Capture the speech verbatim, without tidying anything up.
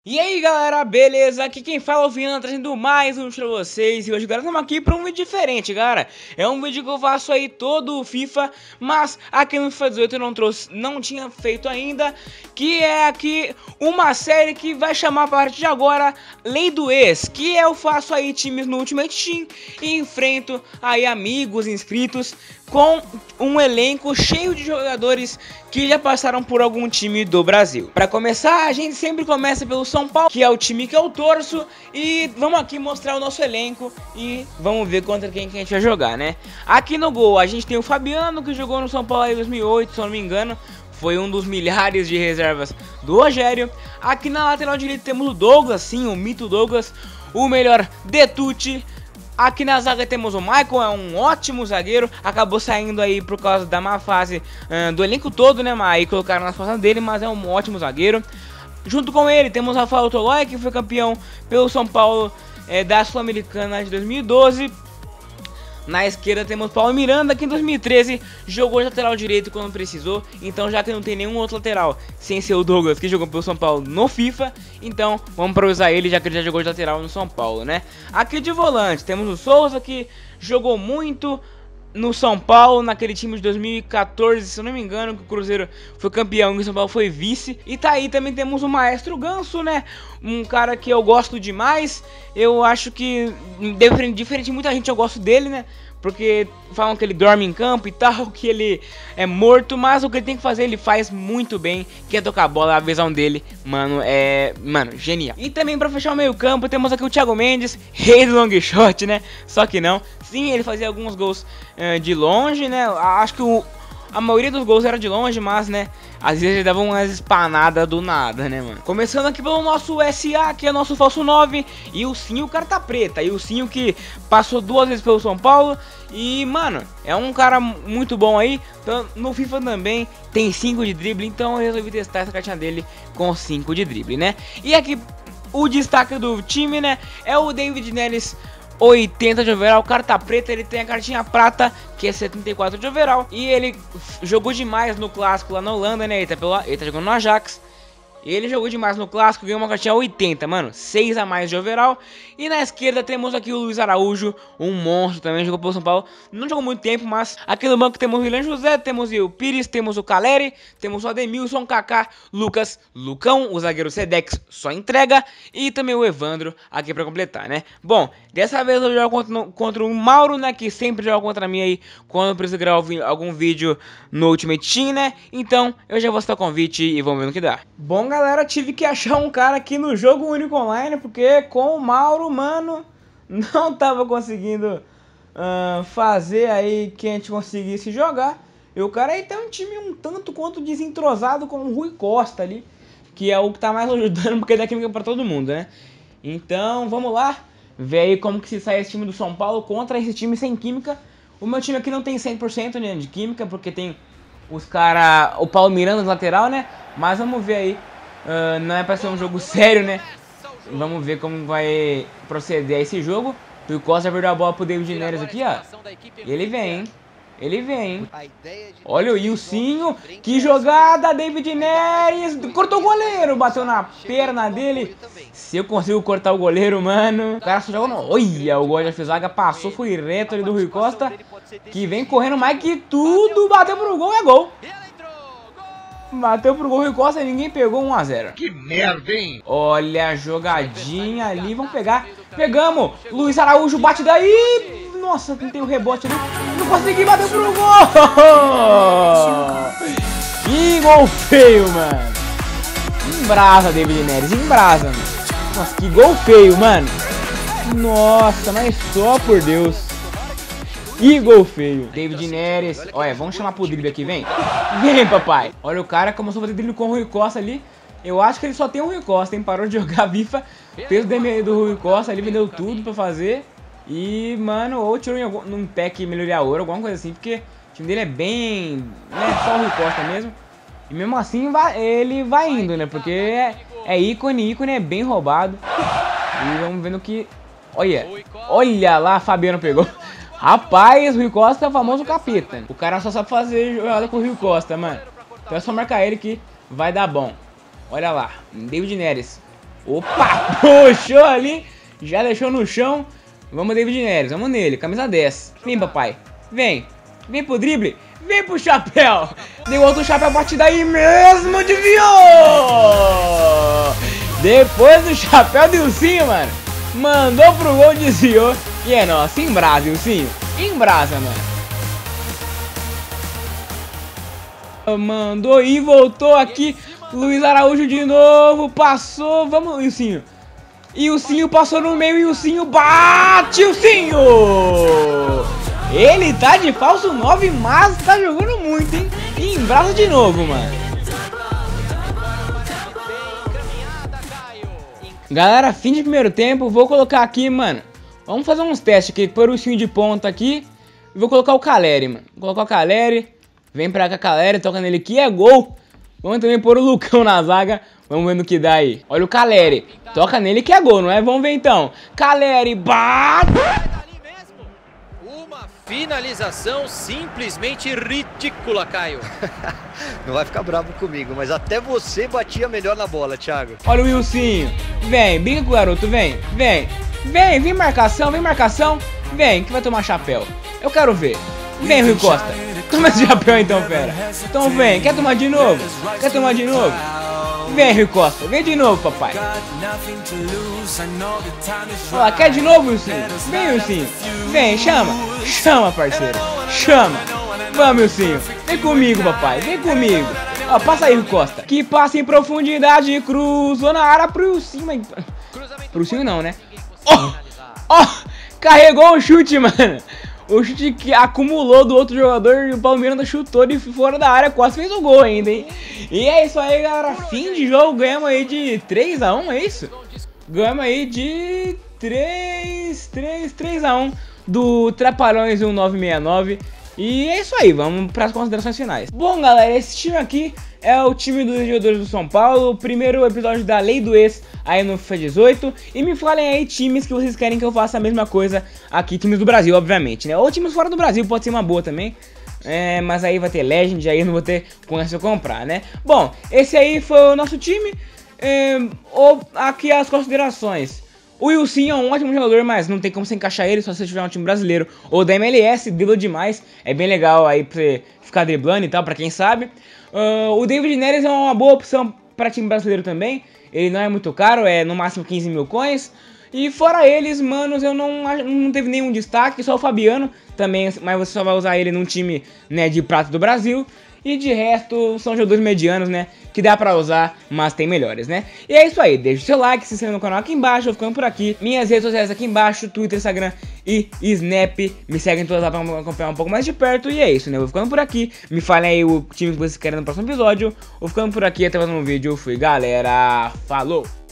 E aí galera, beleza? Aqui quem fala é o Viana, trazendo mais um vídeo pra vocês. E hoje galera, estamos aqui para um vídeo diferente, galera. É um vídeo que eu faço aí todo o FIFA, mas aqui no FIFA dezoito eu não trouxe, não tinha feito ainda. Que é aqui uma série que vai chamar a partir de agora Lei do Ex. Que eu faço aí times no Ultimate Team e enfrento aí amigos inscritos com um elenco cheio de jogadores que já passaram por algum time do Brasil. Para começar, a gente sempre começa pelo São Paulo, que é o time que eu torço, e vamos aqui mostrar o nosso elenco e vamos ver contra quem que a gente vai jogar, né? Aqui no gol a gente tem o Fabiano, que jogou no São Paulo em dois mil e oito, se eu não me engano. Foi um dos milhares de reservas do Rogério. Aqui na lateral direita temos o Douglas, sim, o mito Douglas, o melhor Detute. Aqui na zaga temos o Michael, é um ótimo zagueiro, acabou saindo aí por causa da má fase uh, do elenco todo, né, mas aí colocaram nas costas dele, mas é um ótimo zagueiro. Junto com ele temos o Rafael Tolói, que foi campeão pelo São Paulo é, da Sul-Americana de dois mil e doze. Na esquerda temos Paulo Miranda, que em dois mil e treze jogou de lateral direito quando precisou. Então já que não tem nenhum outro lateral sem ser o Douglas, que jogou pelo São Paulo no FIFA, então vamos para usar ele, já que ele já jogou de lateral no São Paulo, né? Aqui de volante temos o Souza, que jogou muito no São Paulo, naquele time de dois mil e quatorze, se eu não me engano, que o Cruzeiro foi campeão e o São Paulo foi vice. E tá aí também temos o Maestro Ganso, né? Um cara que eu gosto demais. Eu acho que, diferente de muita gente, eu gosto dele, né? Porque falam que ele dorme em campo e tal, que ele é morto, mas o que ele tem que fazer ele faz muito bem, que é tocar a bola. A visão dele, mano, é, mano, genial. E também pra fechar o meio campo, temos aqui o Thiago Mendes, rei do long shot, né? Só que não, sim, ele fazia alguns gols uh, de longe, né? Acho que o... a maioria dos gols era de longe, mas, né, às vezes ele dava umas espanadas do nada, né, mano? Começando aqui pelo nosso S A, que é nosso falso nove, e o Sinho carta preta. E o Sinho que passou duas vezes pelo São Paulo. E, mano, é um cara muito bom aí. Então, no FIFA também tem cinco de drible, então eu resolvi testar essa cartinha dele com cinco de drible, né? E aqui, o destaque do time, né, é o David Neres, oitenta de overall, carta preta. Ele tem a cartinha prata, que é setenta e quatro de overall. E ele jogou demais no clássico lá na Holanda, né? Ele tá, pelo, ele tá jogando no Ajax. Ele jogou demais no clássico, ganhou uma cartinha oitenta, mano, seis a mais de overall. E na esquerda temos aqui o Luiz Araújo, um monstro também, jogou pelo São Paulo. Não jogou muito tempo, mas aqui no banco temos o William José, temos o Pires, temos o Caleri, temos o Ademilson, Kaká, Lucas, Lucão, o zagueiro Sedex só entrega. E também o Evandro aqui pra completar, né? Bom, dessa vez eu jogo contra, contra o Mauro, né, que sempre joga contra mim aí quando eu preciso gravar algum vídeo no Ultimate Team, né? Então eu já vou citar o convite e vamos ver no que dá. Bom, galera, tive que achar um cara aqui no jogo único online, porque com o Mauro, mano, não tava conseguindo uh, fazer aí que a gente conseguisse jogar. E o cara aí tem um time um tanto quanto desentrosado com o Rui Costa ali, que é o que tá mais ajudando, porque dá química pra todo mundo, né? Então, vamos lá, ver aí como que se sai esse time do São Paulo contra esse time sem química. O meu time aqui não tem cem por cento, né, de química, porque tem os caras, o Paulo Miranda no lateral, né? Mas vamos ver aí. Uh, não é pra ser um jogo sério, né? Vamos ver como vai proceder esse jogo. O Costa vai dar a bola pro David Neres aqui, ó. E ele vem, hein? Ele vem. Olha o Ilcinho. Que jogada, David Neres. Cortou o goleiro. Bateu na perna dele. Se eu consigo cortar o goleiro, mano. O cara só jogou no... Olha, o gol de Fizaga passou, foi reto ali do Rui Costa. Que vem correndo mais que tudo. Bateu pro gol, é gol. Bateu pro gol, Rui Costa e ninguém pegou. Um a zero. Que merda, hein? Olha a jogadinha ali. Vamos pegar. Pegamos. Luiz Araújo bate daí. Nossa, tentei o rebote ali. Não consegui bater pro gol. Que gol feio, mano. Embrasa, David Neres. Embrasa, mano. Nossa, que gol feio, mano. Nossa, mas só por Deus. Que gol feio. David Neres. Olha, vamos chamar pro drible aqui, vem. Vem, papai. Olha, o cara começou a fazer drible com o Rui Costa ali. Eu acho que ele só tem o Rui Costa, hein? Parou de jogar FIFA. Fez o D M aí do Rui Costa ali, vendeu tudo pra fazer. E, mano, ou tirou em algum, num pack melhoria ouro, alguma coisa assim. Porque o time dele é bem... né, só o Rui Costa mesmo. E mesmo assim, vai, ele vai indo, né? Porque é, é ícone, ícone é bem roubado. E vamos vendo que... Olha, olha lá, Fabiano pegou. Rapaz, o Rui Costa é o famoso capeta. O cara só sabe fazer jogada com o Rui Costa, mano. Então é só marcar ele que vai dar bom. Olha lá, David Neres. Opa, puxou ali, já deixou no chão. Vamos, David Neres, vamos nele, camisa dez. Vem, papai, vem, vem pro drible, vem pro chapéu. Deu outro chapéu, bate daí mesmo, desviou. Depois do chapéu do Ilcinho, mano, mandou pro gol, desviou. E é nossa, em brasa, Ilcinho, em brasa, mano. Mandou e voltou aqui. Luiz Araújo de novo. Passou. Vamos, Ilcinho. E o Ilcinho passou no meio. E o Ilcinho bate. Ilcinho! Ele tá de falso nove, mas tá jogando muito, hein? E embrasa de novo, mano. Galera, fim de primeiro tempo. Vou colocar aqui, mano. Vamos fazer uns testes aqui. Pôr o Ilcinho de ponta aqui. E vou colocar o Caleri, mano. Vou colocar o Caleri. Vem pra cá, Caleri, toca nele que é gol. Vamos também pôr o Lucão na zaga. Vamos ver no que dá aí. Olha o Caleri, toca nele que é gol, não é? Vamos ver então. Caleri, bate! Uma finalização simplesmente ridícula, Caio. Não vai ficar bravo comigo, mas até você batia melhor na bola, Thiago. Olha o Ilcinho. Vem, brinca com o garoto, vem, vem. Vem, vem marcação, vem marcação. Vem, que vai tomar chapéu. Eu quero ver. Vem, Rui Costa. Toma esse chapéu então, fera. Então vem, quer tomar de novo? Quer tomar de novo? Vem, Rui Costa, vem de novo, papai. Ó, quer de novo, Ilcinho? Vem, Ilcinho. Vem, chama. Chama, parceiro. Chama. Vamos, Ilcinho. Vem comigo, papai. Vem comigo. Ó, passa aí, Rui Costa. Que passa em profundidade, cruzou na área pro Ilcinho. Pro Ilcinho não, né? Ó, ó, carregou o chute, mano. O chute que acumulou do outro jogador e o Palmeiras chutou de fora da área, quase fez o gol ainda, hein? E é isso aí, galera. Fim de jogo, ganhamos aí de três a um, é isso? Ganhamos aí de três, três, três a um do Trapalhões um nove seis nove. E é isso aí, vamos para as considerações finais. Bom, galera, esse time aqui é o time dos jogadores do São Paulo, o primeiro episódio da Lei do Ex aí no FIFA dezoito. E me falem aí times que vocês querem que eu faça a mesma coisa aqui, times do Brasil, obviamente, né? Ou times fora do Brasil, pode ser uma boa também. É, mas aí vai ter Legend, aí eu não vou ter com essa eu comprar, né? Bom, esse aí foi o nosso time. É, ou aqui as considerações. O Ilcinho é um ótimo jogador, mas não tem como você encaixar ele só se você tiver um time brasileiro ou da M L S, dribla demais. É bem legal aí pra você ficar driblando e tal, pra quem sabe. Uh, o David Neres é uma boa opção pra time brasileiro também. Ele não é muito caro, é no máximo quinze mil coins. E fora eles, manos, eu não, não teve nenhum destaque, só o Fabiano também, mas você só vai usar ele num time, né, de prata do Brasil. E de resto, são jogadores medianos, né, que dá pra usar, mas tem melhores, né. E é isso aí, deixa o seu like, se inscreva no canal aqui embaixo, eu vou ficando por aqui. Minhas redes sociais aqui embaixo, Twitter, Instagram e Snap. Me seguem todas lá pra acompanhar um pouco mais de perto. E é isso, né, eu vou ficando por aqui. Me falem aí o time que vocês querem no próximo episódio. Vou ficando por aqui, até o próximo vídeo. Fui, galera, falou!